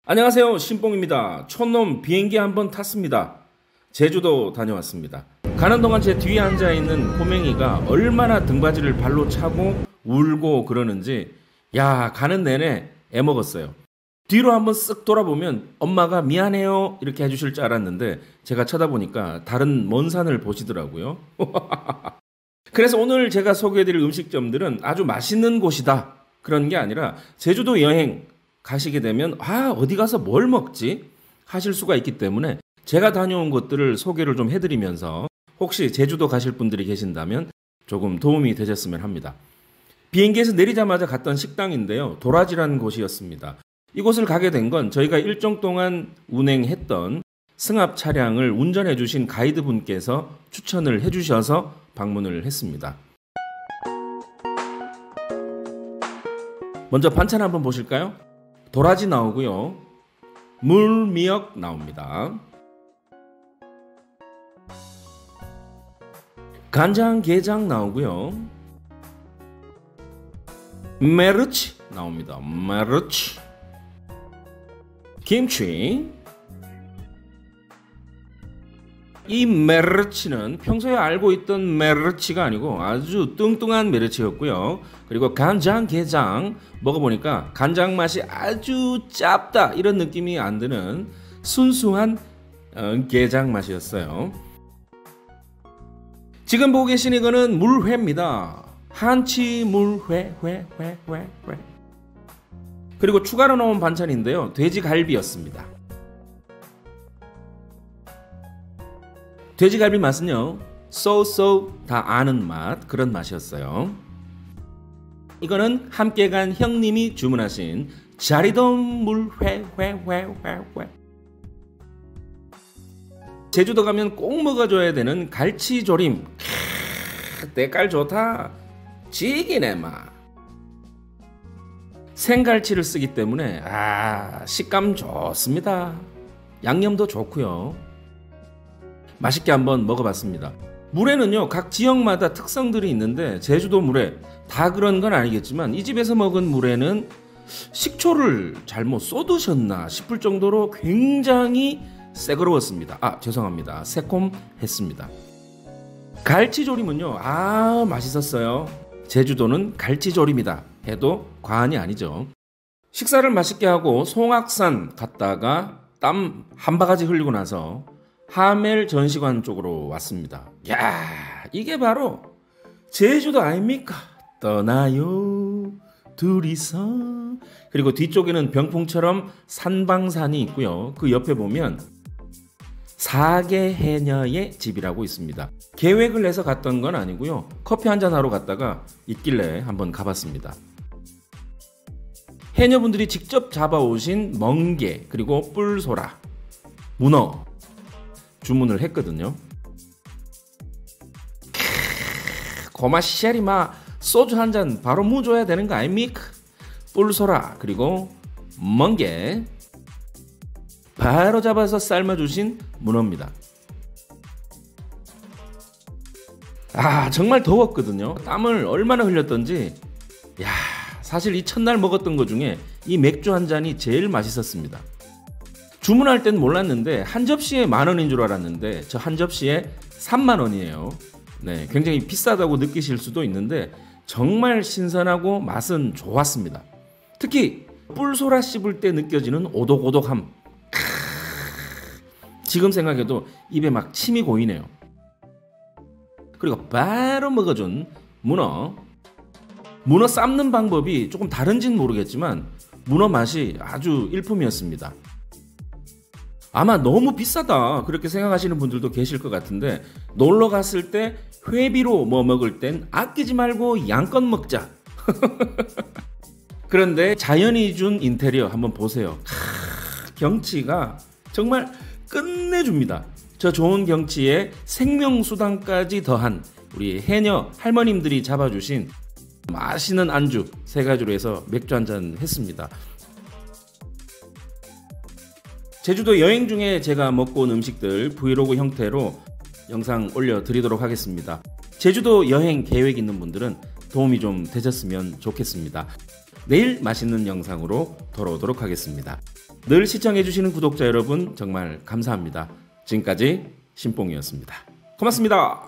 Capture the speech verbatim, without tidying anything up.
안녕하세요, 신봉입니다. 촌놈 비행기 한번 탔습니다. 제주도 다녀왔습니다. 가는 동안 제 뒤에 앉아있는 꼬맹이가 얼마나 등받이를 발로 차고 울고 그러는지 야 가는 내내 애먹었어요. 뒤로 한번 쓱 돌아보면 엄마가 미안해요 이렇게 해주실 줄 알았는데 제가 쳐다보니까 다른 먼 산을 보시더라고요. 그래서 오늘 제가 소개해드릴 음식점들은 아주 맛있는 곳이다 그런 게 아니라 제주도 여행 가시게 되면 아 어디 가서 뭘 먹지 하실 수가 있기 때문에 제가 다녀온 곳들을 소개를 좀 해드리면서 혹시 제주도 가실 분들이 계신다면 조금 도움이 되셨으면 합니다. 비행기에서 내리자마자 갔던 식당인데요. 도라지라는 곳이었습니다. 이곳을 가게 된 건 저희가 일정 동안 운행했던 승합 차량을 운전해 주신 가이드 분께서 추천을 해 주셔서 방문을 했습니다. 먼저 반찬 한번 보실까요? 도라지 나오고요. 물미역 나옵니다. 간장게장 나오고요. 메르치 나옵니다. 메르치. 김치. 이 메르치는 평소에 알고 있던 메르치가 아니고 아주 뚱뚱한 메르치였고요. 그리고 간장게장 먹어보니까 간장 맛이 아주 짭다 이런 느낌이 안 드는 순수한 어, 게장 맛이었어요. 지금 보고 계신 이거는 물회입니다. 한치 물회 회 회 회 회. 그리고 추가로 나온 반찬인데요. 돼지갈비였습니다. 돼지갈비 맛은요. 쏘쏘 다 아는 맛 그런 맛이었어요. 이거는 함께 간 형님이 주문하신 자리돔 물회 회 회 회 회. 제주도 가면 꼭 먹어줘야 되는 갈치조림. 캬, 때깔 좋다. 지기네 마. 생갈치를 쓰기 때문에 아 식감 좋습니다. 양념도 좋고요. 맛있게 한번 먹어봤습니다. 물회는요 각 지역마다 특성들이 있는데 제주도 물회 다 그런 건 아니겠지만 이 집에서 먹은 물회는 식초를 잘못 쏟으셨나 싶을 정도로 굉장히 새거로웠습니다. 아 죄송합니다. 새콤했습니다. 갈치조림은요 아 맛있었어요. 제주도는 갈치조림이다 해도 과언이 아니죠. 식사를 맛있게 하고 송악산 갔다가 땀 한 바가지 흘리고 나서 하멜 전시관 쪽으로 왔습니다. 야 이게 바로 제주도 아닙니까? 떠나요 둘이서. 그리고 뒤쪽에는 병풍처럼 산방산이 있고요. 그 옆에 보면 사계해녀의 집이라고 있습니다. 계획을 해서 갔던 건 아니고요. 커피 한잔 하러 갔다가 있길래 한번 가봤습니다. 해녀분들이 직접 잡아오신 멍게 그리고 뿔소라, 문어 주문을 했거든요. 캬, 고마시샤리마 소주 한 잔 바로 무줘야 되는 거 아닙니까? 뿔소라 그리고 멍게 바로 잡아서 삶아주신 문어입니다. 아 정말 더웠거든요. 땀을 얼마나 흘렸던지. 야 사실 이 첫날 먹었던 것 중에 이 맥주 한 잔이 제일 맛있었습니다. 주문할 땐 몰랐는데 한 접시에 만 원인 줄 알았는데 저 한 접시에 삼만 원이에요. 네, 굉장히 비싸다고 느끼실 수도 있는데 정말 신선하고 맛은 좋았습니다. 특히 뿔소라 씹을 때 느껴지는 오독오독함. 크으, 지금 생각해도 입에 막 침이 고이네요. 그리고 바로 먹어준 문어. 문어 삶는 방법이 조금 다른지는 모르겠지만 문어 맛이 아주 일품이었습니다. 아마 너무 비싸다 그렇게 생각하시는 분들도 계실 것 같은데 놀러 갔을 때 회비로 뭐 먹을 땐 아끼지 말고 양껏 먹자. 그런데 자연이 준 인테리어 한번 보세요. 크, 경치가 정말 끝내줍니다. 저 좋은 경치에 생명수당까지 더한 우리 해녀 할머님들이 잡아주신 맛있는 안주 세 가지로 해서 맥주 한잔 했습니다. 제주도 여행 중에 제가 먹고 온 음식들 브이로그 형태로 영상 올려드리도록 하겠습니다. 제주도 여행 계획 있는 분들은 도움이 좀 되셨으면 좋겠습니다. 내일 맛있는 영상으로 돌아오도록 하겠습니다. 늘 시청해주시는 구독자 여러분 정말 감사합니다. 지금까지 신뽕이었습니다. 고맙습니다.